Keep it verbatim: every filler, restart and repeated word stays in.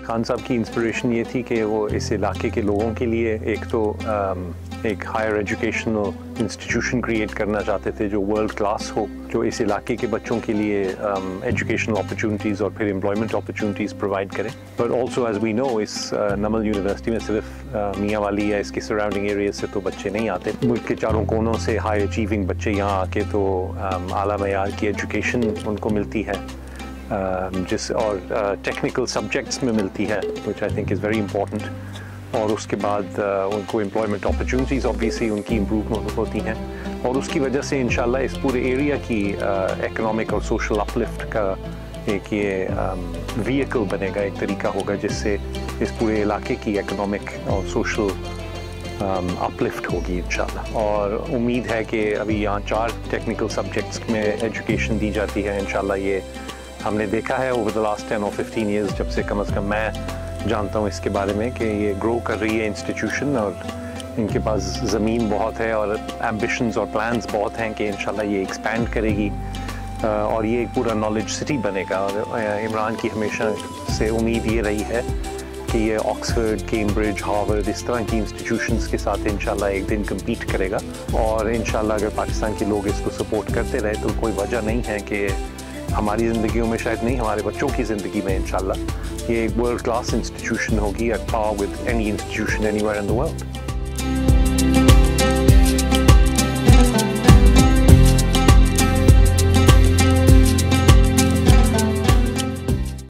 खान साहब की इंस्पिरेशन ये थी कि वो इस इलाके के लोगों के लिए एक तो एक हायर एजुकेशनल इंस्टीट्यूशन क्रिएट करना चाहते थे जो वर्ल्ड क्लास हो, जो इस इलाके के बच्चों के लिए एजुकेशनल अपॉर्चुनिटीज़ और फिर एम्प्लॉयमेंट अपॉर्चुनिटीज़ प्रोवाइड करें। But also as we know इस नमल यूनिवर्सिटी में सिर्फ मियाँ वाली या इसके सराउंडिंग एरिया से तो बच्चे नहीं आते, मुल्क के चारों कोनों से हाई अचीविंग बच्चे यहाँ आके तो आला मयार की एजुकेशन उनको मिलती है जिस और टेक्निकल सब्जेक्ट्स में मिलती है, which I think is very important. और उसके बाद uh, उनको एम्प्लॉयमेंट अपॉर्चुनिटीज़ ऑब्वियसली उनकी इम्प्रूव होती हैं और उसकी वजह से इंशाल्लाह इस पूरे एरिया की इकोनॉमिक uh, और सोशल अपलिफ्ट का एक ये व्हीकल um, बनेगा, एक तरीका होगा जिससे इस पूरे इलाके की इकोनॉमिक और सोशल अपलिफ्ट um, होगी इंशाल्लाह। और उम्मीद है कि अभी यहाँ चार टेक्निकल सब्जेक्ट्स में एजुकेशन दी जाती है, इंशाल्लाह ये हमने देखा है ओवर द लास्ट टेन और फिफ्टीन ईयर्स जब से कम अज़ कम मैं जानता हूँ इसके बारे में कि ये ग्रो कर रही है इंस्टीट्यूशन और इनके पास ज़मीन बहुत है और एम्बिशंस और प्लान्स बहुत हैं कि इंशाल्लाह ये एक्सपैंड करेगी और ये एक पूरा नॉलेज सिटी बनेगा। और इमरान की हमेशा से उम्मीद ये रही है कि ये ऑक्सफोर्ड, कैम्ब्रिज, हार्वर्ड इस तरह की इंस्टीट्यूशंस के साथ इंशाल्लाह एक दिन कम्पीट करेगा और इंशाल्लाह अगर पाकिस्तान के लोग इसको सपोर्ट करते रहे तो कोई वजह नहीं है कि हमारी ज़िंदगियों में शायद नहीं, हमारे बच्चों की ज़िंदगी में इंशाल्लाह ये एक वर्ल्ड क्लास इंस्टीट्यूशन होगी at par with any institution anywhere in the world.